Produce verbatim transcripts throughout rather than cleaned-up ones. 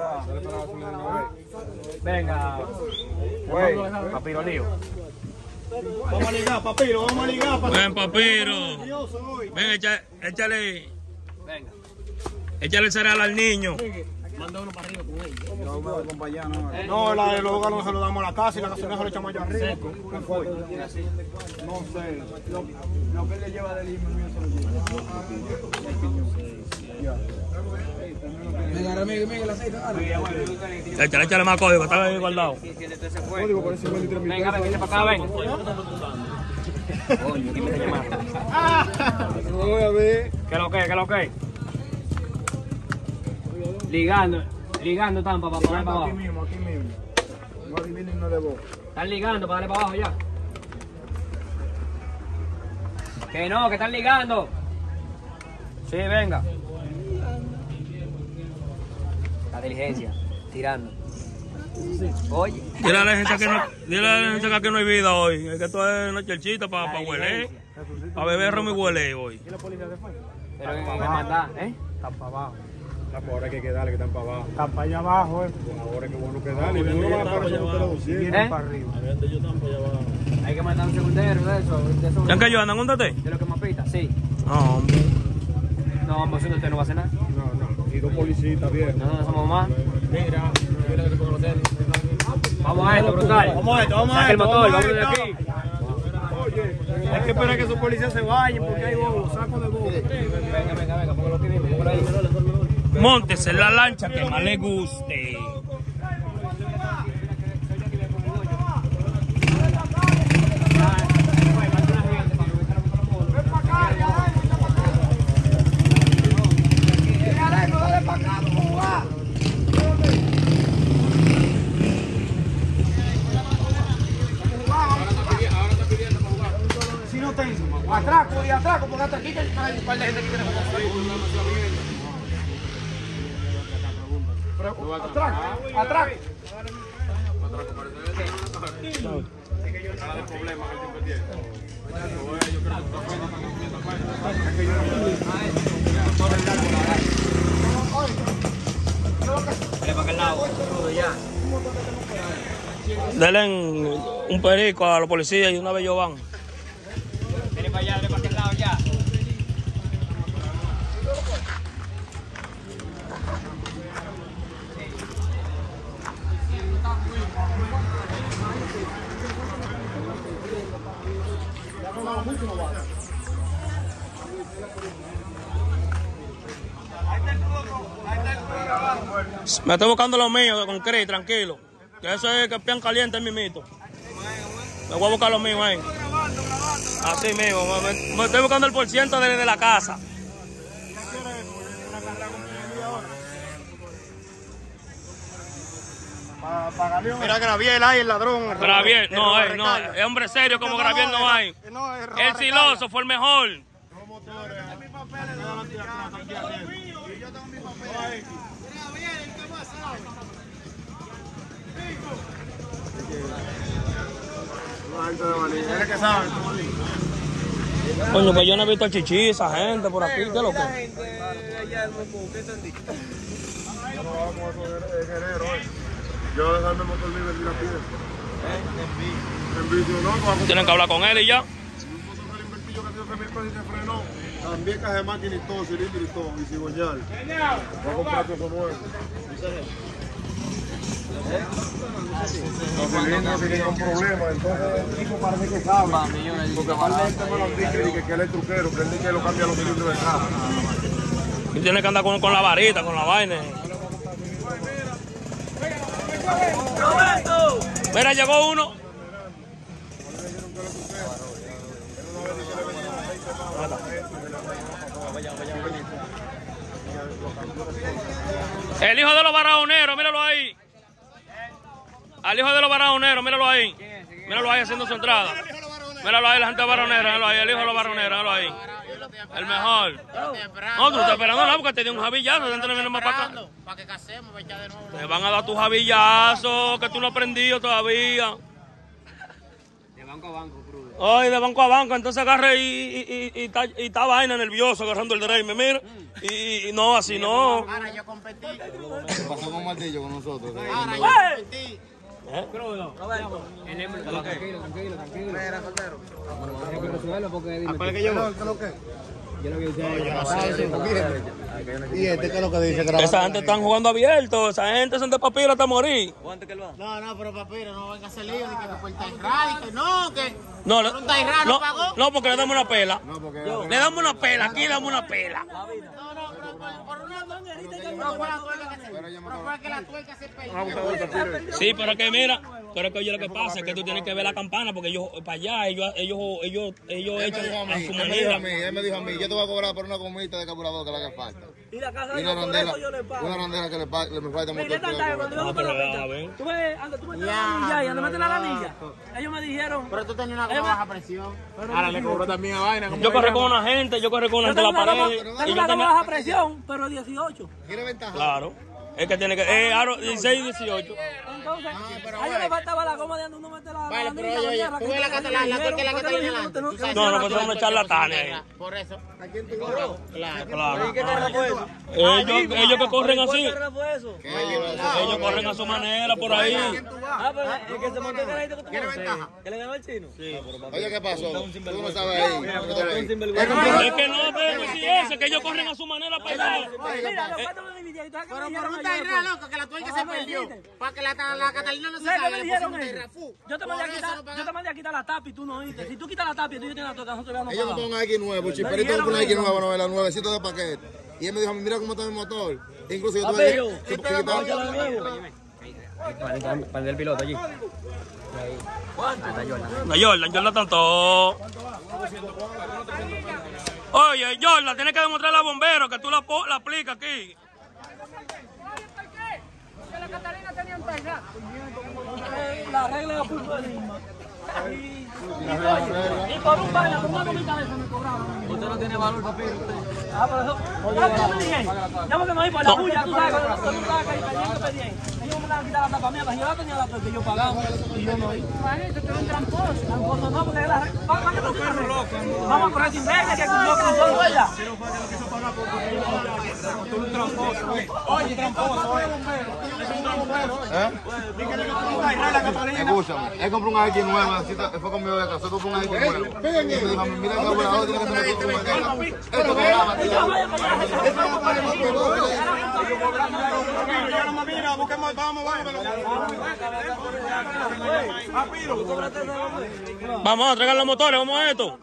Venga. Papiro lío. Vamos a ligar, papiro, vamos a ligar. Ven, papiro. Ven, échale, échale. Venga. Échale cereal al niño. Manda uno para arriba con él. No, la de los órganos se lo damos a la casa y la gasolina se lo echamos allá arriba. ¿Qué fue? No sé. Lo, lo que él le lleva del hijo mío se lo lleva. Venga, Miguel, Miguel, el aceite. Échale, échale más código, está ahí guardado. Código por ese veintitrés mil. Venga, venga, para acá, venga. Coño, ¿quién me está llamando? No voy a ver. ¿Qué es lo que es? ¿Qué es lo que es? Ligando, ligando están para darle para abajo. Aquí mismo, aquí mismo. No adivinen, no de vos. Están ligando para darle para abajo ya. Que no, que están ligando. Sí, venga. La diligencia, tirando. Oye. Dile a la gente que no, dile a la gente que aquí no hay vida hoy. Es que esto es una chelchita para pa huele. Para beber ron y huele hoy. ¿Y la policía se fue? Pero que hay que mandar, ¿eh? Están para abajo. Ahora hay que darle que están para abajo. Están para allá abajo, eh. Ahora es que bueno que darle. Y no van a aparecer ustedes. Vienen para arriba. Hay que mandar un segundero de eso. De eso ¿Ya que yo andan con usted? de lo que me pita, sí. No, hombre. No, vamos, si usted no va a hacer nada. No, no. Y dos policías bien. No, no somos más. Mira, mira que se pongan los tenis. Vamos a esto, brutal. Vamos a esto, vamos a Saca el esto. motor, vamos vamos de a aquí. esto. Oye, hay que esperar que esos policías se vayan porque hay bobos, saco de bobos. Venga, venga, venga, póngalo aquí mismo, póngalo ahí. Móntese en la lancha que más le guste. Si no tengo, atraco y atraco, porque hasta aquí hay un par de gente que tiene atraco, atraco. Denle un perico a los policías y una vez ellos van. Dale para allá, dale para aquel lado ya. Me estoy buscando los míos con Cris, tranquilo. Que eso es que pian caliente el mimito. Me voy a buscar los míos ahí. Así mismo, me, me estoy buscando el por ciento de, de la casa. Mira, Graviel ahí, el ladrón. Graviel, no, es, no, es hombre serio como Graviel no hay. El siloso fue el mejor. Coño, pues yo no he visto a Chichi, esa gente por aquí, ¿qué es lo que? Yo dejarme motor libre y la pide. En vídeo no, Tienen que hablar con él y ya. también caja de máquina y todo, cilindro y todo, y cigüeñal. Voy a comprar todo nuevo. Los cilindros tienen un problema, entonces el tipo parece que sabe. Porque aparte me lo dice que él es truquero, que él dice que lo cambia los cilindros de carro. Y tiene que andar con, con la varita, con la vaina. Mira, llegó uno. El hijo de los barajoneros, míralo ahí. Al hijo de los barajoneros, míralo ahí. Míralo ahí haciendo su entrada. Míralo ahí, la gente barronera, míralo ahí, el hijo de los barroneros, míralo ahí. El mejor. No, tú estás esperando nada porque te dio un javillazo, dentro de más para acá. Para que casemos, para echar de nuevo. Te van a dar tu javillazo, que tú no has aprendido todavía. Te van banco a banco, crudo. Ay, de banco a banco, entonces agarre y, y, y, y, está, y está vaina nervioso agarrando el Dream, mira. Y, y no, así no. Ahora yo competí. Pasó con Martillo con nosotros. Ahora yo competí. ¿Eh? Crudo. El hembro, tranquilo, tranquilo, tranquilo. Espera, soltero. Hay que resolverlo porque dime. ¿Para qué llegó? ¿Qué es lo que? Yo lo que usted. ¿Y este qué es lo que dice? Esa gente están jugando abierto, esa gente son de papiro hasta morir. No, no, pero papiro, no venga a hacer lío de que por el Tairrad, que no, que No, le- por un Tairrad no, no pagó. no, porque le damos una pela. No, porque Le damos una pela, aquí le damos una pela. No, no, pero por, por una tonterita que no fue la tuerca que se no fue que la tuerca se perdió. Sí, pero que mira, pero que oye lo que pasa es que tú tienes que ver la campana porque ellos para allá, ellos, ellos, ellos, ellos Él me dijo a echan a mí, su él me dijo a manera. mí, él me dijo a mí, yo te voy a cobrar por una comidita de carburador que le haga falta. Y la casa Y de una yo, por randera, eso yo le pago. una randera que le, pa- le me falta Mira, motor. esta tarde, cuando yo No, me pero la a ver. pista, tú ves, anda, tú metes la anilla y anda, metes la anilla. Ellos me dijeron, Pero tú tenías una goma baja presión. Ahora le cobró también a vaina. Yo corrí con una gente, yo corrí con una yo gente de tengo la una goma, pared. tengo Y yo una goma tenía, baja presión, pero dieciocho. ¿Quiere ventaja? claro, es que tiene que, eh, aro dieciséis y dieciocho. Entonces, pero a ellos le faltaba la goma de donde uno mete la Vale, anilla, pero la oye, oye, guerra, tú que ves la ellos catalana, la dijeron, tuerca la ¿por qué catalana no delante. te- Tú sabes No, que no, la pues son unos tuerca charlatanes negra. ahí. Por eso. ¿A quién tú cobró? Claro. Claro. ¿Qué carrera fue eso? Ellos, ellos que corren así, ¿Qué carrera fue eso? ellos corren a su manera por ahí. Ah, pero el que se montó el carrito que tú montas, que le ganó al chino. Oye, ¿qué pasó? Tú no sabes ahí. Tú no sabes ahí. Es que no te decir eso, que ellos corren a su manera para allá. Mira, los cuatro me dividieron. ¿Sabes qué me Pero por dijeron un ayer? Tairrad, loco, que la tuerca se me perdió. dijiste? Para que la, la Catalina no se ¿Sabes qué salga, me le dijeron pusimos un ellos? Tairrad. Fu. Yo te mandé a Por eso quitar, no yo pagamos. te mandé a quitar la tapa y tú no oíste. Si tú quitas la tapa y tú ya tienes la toca, nosotros ya no Ellos pagamos. con X nuevo, chiperito dijeron con una X eso. nueva, novela nuevecito de paquete. Y él me dijo a mí, mira cómo está mi motor. Incluso yo Papi, tuve yo, que- ¿qué que te quitar- la de nuevo? Para el piloto allí. La Jordan, Jordan tanto. Oye, Jordan, tienes que demostrarle a bomberos que tú la, po- la aplicas aquí. Eh, La regla de futbolismo. Y, y, oye, y por un baile, por una comida de eso me cobraron. Usted no tiene valor, papi. Ah, por eso. ¿Sabes qué me dije? Ya porque me di por la bulla, tú sabes, cuando tú estabas ahí pendiente, pendiente. Ellos me la han quitado la tapa mía, pero yo la tenía la que yo pagaba. Y yo no iba. Tú eres un tramposo. Tramposo no, porque la regla. ¿Para qué tú quieres? Vamos a correr sin regla, que cumplió con todo ella. Escúchame, él compró una X nueva, así está- fue conmigo de casa, compró una X nueva. Y me dijo a mí, mira el carburador, tiene que tener esto, esto cobraba, tío. Vamos a tragar los motores, vamos a esto.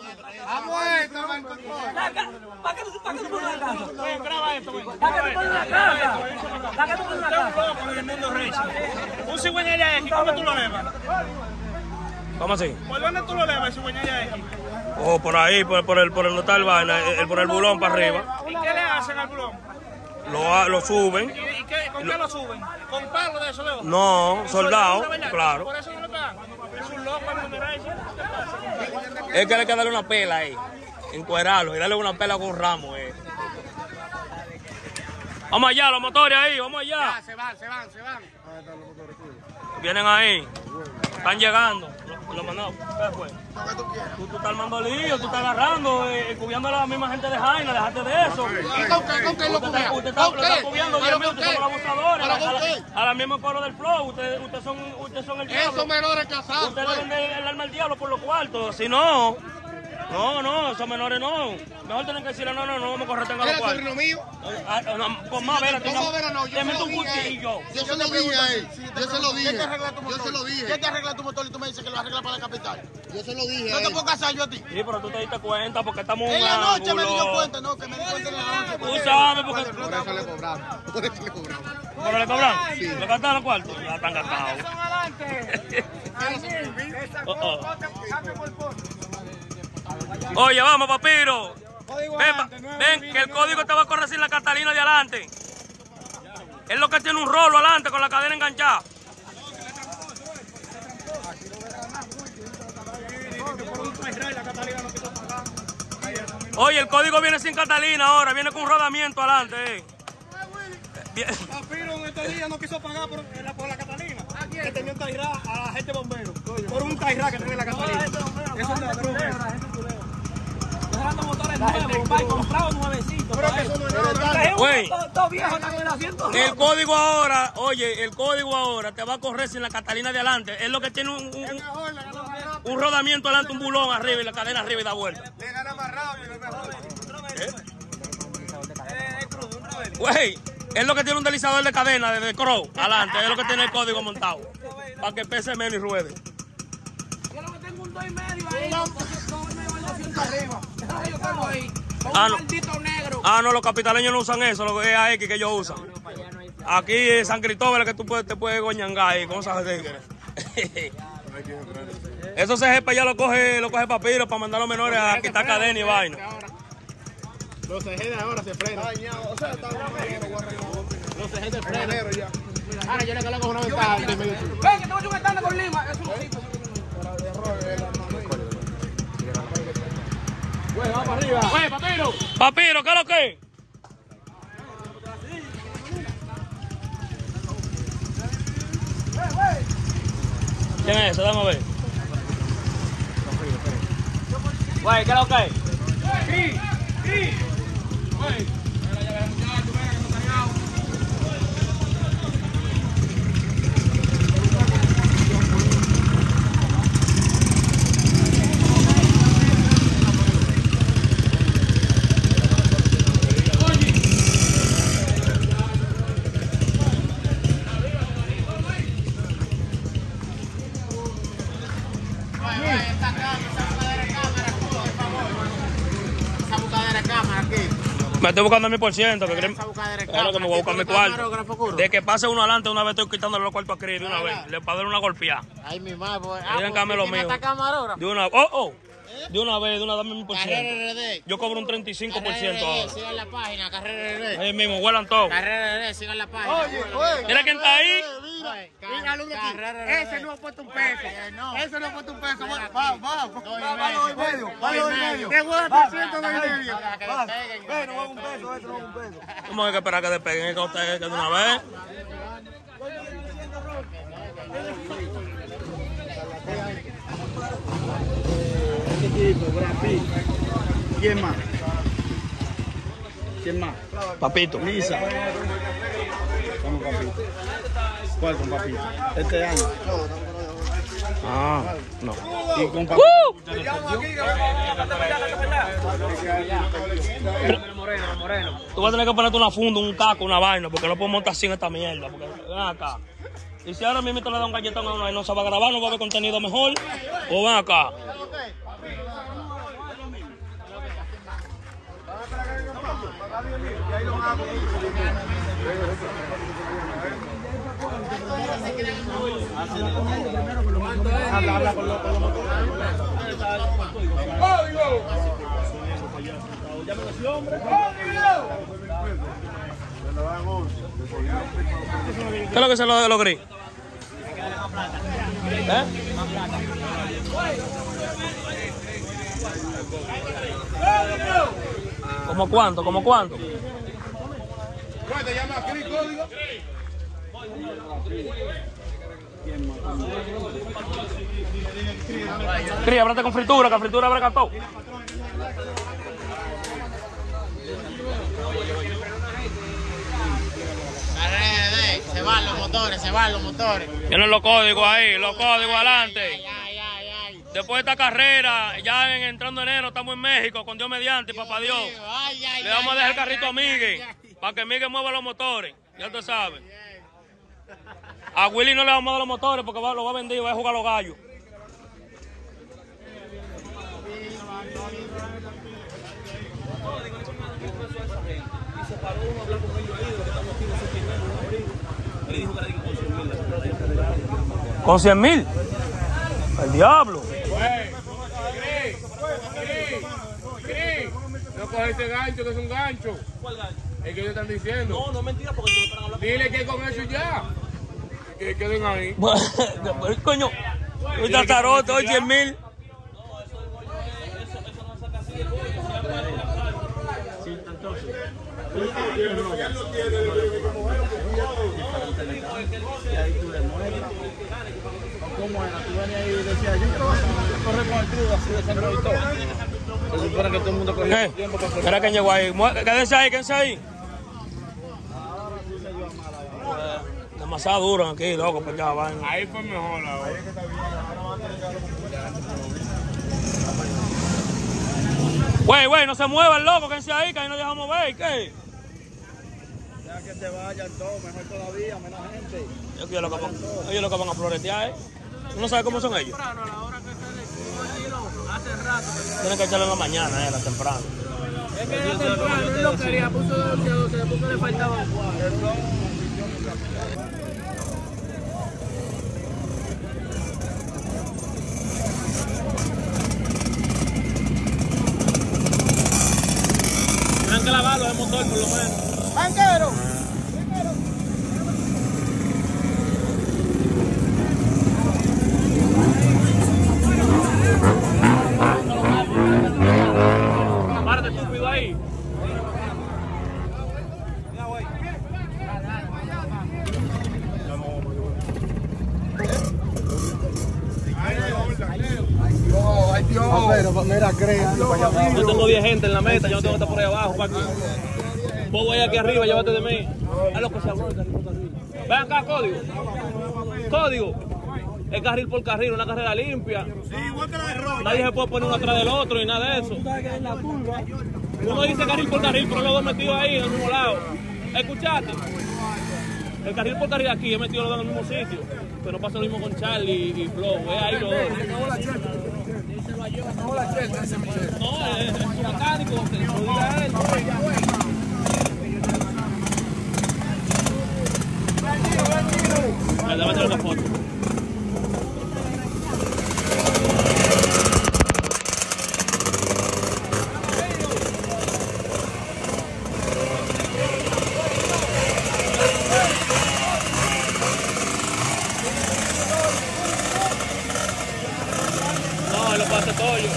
¿Para qué tú pones la casa? Graba esto, güey. ¿Para qué tú pones la casa? ¿Para qué tú pones la casa? Un cigüeña X, ¿cómo tú lo levas? ¿Cómo así? ¿Por dónde tú lo levas, cigüeña X? O por ahí, por, por el por el no está el vaina, el, por el bulón para arriba. ¿Y qué le hacen al bulón? Lo, lo suben. ¿Y, y qué, con qué lo suben? ¿Con palo de eso, Leo? No, soldado, ¿Una verdad? claro. Por eso no le pagan. Es un loco el mineral. Es que hay que darle una pela ahí, encuerarlo y darle una pela con un ramo. Eh. Vamos allá, los motores ahí, vamos allá. Se van, se van, se van. Vienen ahí, están llegando. Lo, lo mandamos. ¿Qué fue? Tú, tú estás armando lío, tú estás agarrando, eh, cubriendo a la misma gente de Jaina, dejate de eso. ¿Y con qué? ¿Con qué lo Usted está, cubrió? usted está, ¿Con lo está qué? cubriendo, ¿Pero Dios mío, con ustedes qué? son los abusadores. ¿Pero A, con la- qué? a la misma pueblo del flow, ustedes, ustedes son, ustedes son el diablo. Esos menores casados. Ustedes pues. deben de- el alma al diablo por los cuartos, si no, no, no, esos menores no. Mejor tienen que decirle, no, no, no, vamos a correr, tengan los ¿Eres cuartos. sobrino mío? Ah, ah, no, con más veras, Con más veras no, yo te se meto lo un dije a él. cuchillo. Yo se lo dije a él. Yo se lo dije. ¿Qué te arregla tu motor? Yo se lo dije. ¿Qué te arregla tu motor y tú me dices que lo arregla para la capital? Yo se lo dije No a te él. puedo casar yo a ti. Sí, pero tú te diste cuenta porque estamos En la noche me dio ángulo. cuenta, no, que me di cuenta en la noche. Tú sabes porque... Por eso le cobramos. Por eso le cobramos. ¿Pero le cobran? ¿Le gastaron los cuartos? Ya están gastados. Oh, oh. Oye, vamos, papiro. Ven, pa- ven, que el código te va a correr sin la Catalina de adelante. Es lo que tiene un rolo adelante con la cadena enganchada. Oye, el código viene sin Catalina ahora, viene con un rodamiento adelante. Eh. Bien. Papiro en estos días no quiso pagar por la, por la Catalina. que tenía un Tairá a la gente bombero. Por un Tairá que tiene la Catalina. Eso es ladrón. Dejando motores nuevos, compadre, comprado nuevecito. Pero que eso no es nada. Güey, Todo viejo está con el asiento. el código ahora, oye, el código ahora te va a correr sin la Catalina de adelante. Es lo que tiene un, un, un rodamiento adelante, un bulón arriba y la cadena arriba y da vuelta. Le gana más rápido, no es mejor. Güey, es lo que tiene un deslizador de cadena de, de crow adelante, es lo que tiene el código montado. Para que pese menos y ruede. Yo lo que tengo un dos y medio ahí, dos y medio al asiento arriba. Yo tengo ahí. Con Ah, un no. maldito negro. Ah, no, los capitaleños no usan eso, lo que es A X que ellos usan. Aquí en San Cristóbal es que tú puedes, te puedes goñangar ahí con esas tigres. Eso se jepa ya lo coge, lo coge Papiro para mandar a los menores a quitar cadena y vaina. Los ejes de ahora se frenan. O sea, está los ejes de freno ya. Ahora yo le coloco una ventaja de medio. Ven, que te voy a echar un estándar con Lima. Eso no sirve. Güey, va para arriba. Güey, Papiro. Papiro, ¿qué es lo que es? ¿Quién es ese? Dame a ver. Güey, ¿qué es lo que es? Sí, sí. Güey. Me estoy buscando mi por ciento, que creen. Esa buscadera de Es lo que me voy a buscar mi cuarto. camarógrafo, curro. De que pase uno adelante, una vez estoy quitándole los cuartos a Cris de una vez. Le para dar una golpeada. Ay, mi madre. Pues, Miren, cambio lo mío. ¿Está camarógrafo? De una, oh, oh. De una vez, de una, dame mi por Carrera ciento. R D. Yo cobro un treinta y cinco por ciento Carrera R D, ahora. sigan la página, Carrera R D. Ahí mismo, huelan todo. Carrera R D, sigan la página. Oye, oye. Mira quién está ahí. Oye, car- Mira, alumno aquí. Carrera R D. Ese no ha puesto un peso. Eh, no. Ese no ha puesto un peso. Va, va, va. Dos y Va, va, dos y medio. medio. Dos Va, y dos y medio. medio. Te voy a dar trescientos, dos y No, medio. deja que Va. despeguen. Ve, no va un peso, este no va un peso. ¿Cómo hay que esperar que despeguen? Que ustedes que de una vez. ¿Quién más? ¿Quién más? Papito. Lisa. ¿Cómo papito? ¿Cuál con papito? Este año. Ah, no. Y con papito. Moreno, moreno. Tú vas a tener que ponerte una funda, un taco, una vaina, porque no puedo montar así en esta mierda. Porque ven acá. Y si ahora mismo le da un galletón a uno y no se va a grabar, no va a haber contenido mejor, o ven acá. Habla, habla con los ¿Qué es lo que se lo de los gris? ¿Eh? ¿Cómo cuánto? ¿Cómo cuánto? ¿Cómo te llamas? ¿Qué código? Cris, ábrate con fritura, que fritura abre todo. Carrera R D, se van los motores, se van los motores. Tienen los códigos ahí, los códigos adelante. Ay, ay, ay, ay. Después de esta carrera, ya en, entrando enero, estamos en México, con Dios mediante, papá Dios. Ay, ay, Le vamos a ay, dejar el ay, carrito a ay, Miguel, ay, ay. para que Miguel mueva los motores. Ya tú sabes. A Willy no le vamos a dar los motores porque va, lo va a vender y va a jugar los gallos. ¿Con cien mil? El diablo. No coge ese gancho, que es un gancho. ¿Cuál gancho? El que ellos están diciendo. No, no es mentira porque no están hablando. Dile que con eso ya. Que queden ahí. Coño, un tatarote, hoy cien mil. ¿Cómo era? Tú venías ahí y decías, yo quiero correr con el crudo así de centro y todo. Se supone que todo el mundo corrió ¿Qué? tiempo para correr. Espera que llegó ahí. Mu- Quédense ahí, quédense ahí. Demasiado duro aquí, loco, para allá, vaina. Ahí fue mejor ahora. Güey, güey, no se muevan, loco, quédense ahí, que ahí no dejamos ver, ¿qué? Ya que se vayan todos, mejor todavía, menos gente. Ellos lo que van, ellos lo que van a floretear, ¿eh? ¿Tú no sabes cómo son ellos? Tienen que echarlo en la mañana, eh, la temprano. Es que era temprano, él lo quería, puso de once a doce, después que le faltaban cuatro. Tienen que lavarlo de motor, por lo menos. ¡Banquero! Párate, estúpido, ahí. ¡Ay, Dios! Pero, mira, crea. Yo tengo diez gente en la meta, yo no tengo que estar por ahí abajo, Paco. Vos voy aquí arriba, llévate de mí. Es lo que se habló el carril por carril. Ven acá, código. Código. Es carril por carril, una carrera limpia. Nadie se puede poner uno atrás del otro y nada de eso. Uno dice carril por carril, pero los dos metidos ahí en el mismo lado. ¿Escuchaste? El carril por carril aquí, he metido los dos en el mismo sitio. Pero pasa lo mismo con Charlie y Flo. Es ahí los dos. No, es es mecánico, que lo diga él. Dale, dame una foto. No, lo pasa todo yo.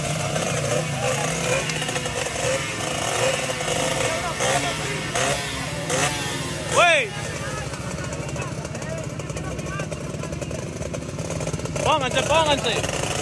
¡Wey! Pónganse, pónganse.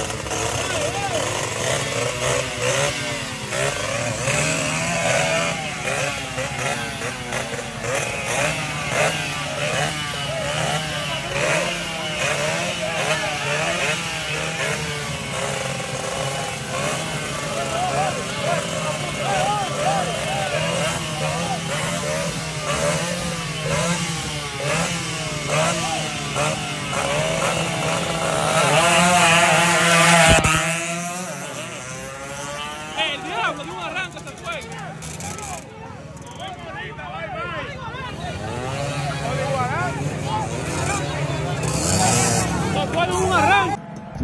El diablo de un arranque se fue. Se fue de un arranque.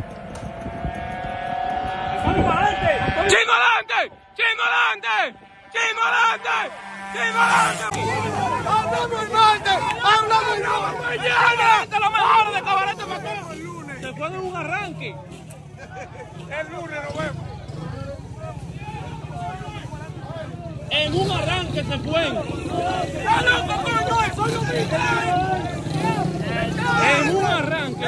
¡Chingo adelante! ¡Chingo adelante! ¡Chingo adelante! ¡Chingo adelante! ¡Habla muy fuerte! ¡Habla muy fuerte! ¡Mañana! ¡Esta es la mejor de Cabarete Mateo! El lunes. Se fue de un arranque. El lunes nos vemos. En un arranque se fue. En un arranque.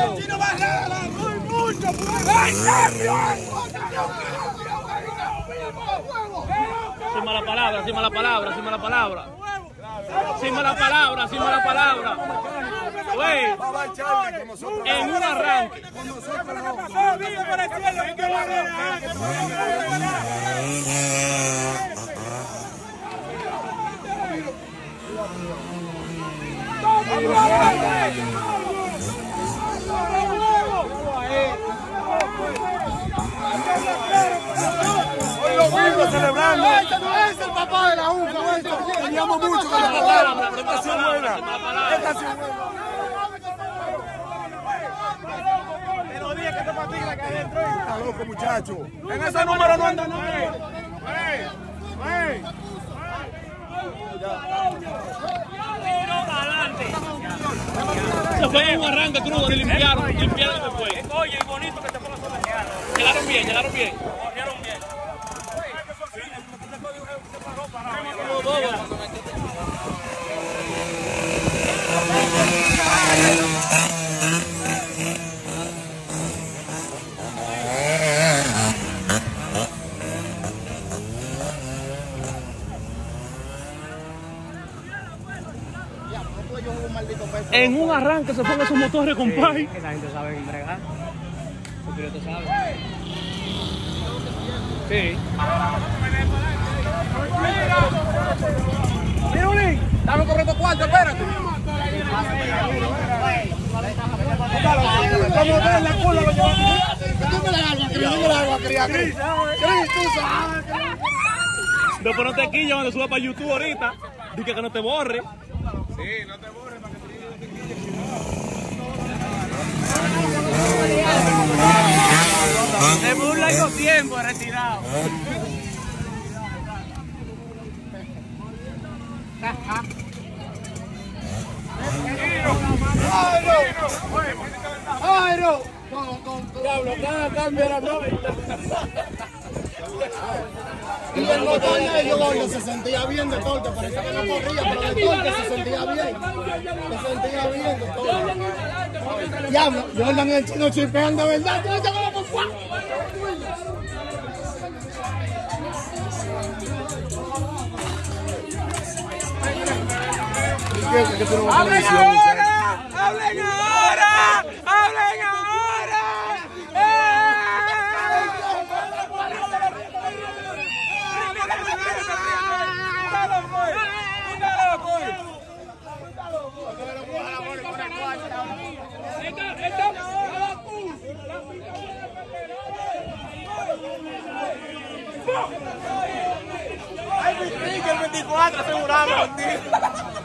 Sin mala palabra, sin mala palabra, sin mala palabra. Sin mala palabra, sin mala palabra. Güey, en un arranque. Hoy lo mismo celebrando. Es el papá de la U F A. Teníamos mucho que le pasaron. Esta ha sido buena. Esta ha sido buena. Pero día que te fatiga que adentro. Está loco, muchacho. En ese número no anda nadie. Se fue en un arranque crudo y limpiaron, limpiaron después. Oye, y bonito que te pongas a meter. Llegaron bien, llegaron bien. Llegaron bien. en un arranque se ponen esos motores, compadre. Sí, esa gente sabe bregar. Los pilotos saben. Sí. Pirulín, estamos corriendo cuarto, espérate. Vamos a ver la cola, lo llevamos. Dime la agua, Cris, dime la agua, Cris. Cris, tú sabes. Después no te quillas cuando subas para YouTube ahorita. Dice que no te borre. Sí, no te borres para que te quilles. Tenemos un largo tiempo retirado. ¡Aero! Diablo, cada cambio era noventa. Y el motor de ellos, gordo, se sentía bien de torque. Parecía que no corría, pero de torque se sentía bien. Se sentía bien de torque. Diablo, Jordan y el chino chipean de verdad. ¿Tú viste cómo fue? ¡Hablen ahora! ¡Hablen ahora! ¡Hablen ahora! El veinticuatro asegurado,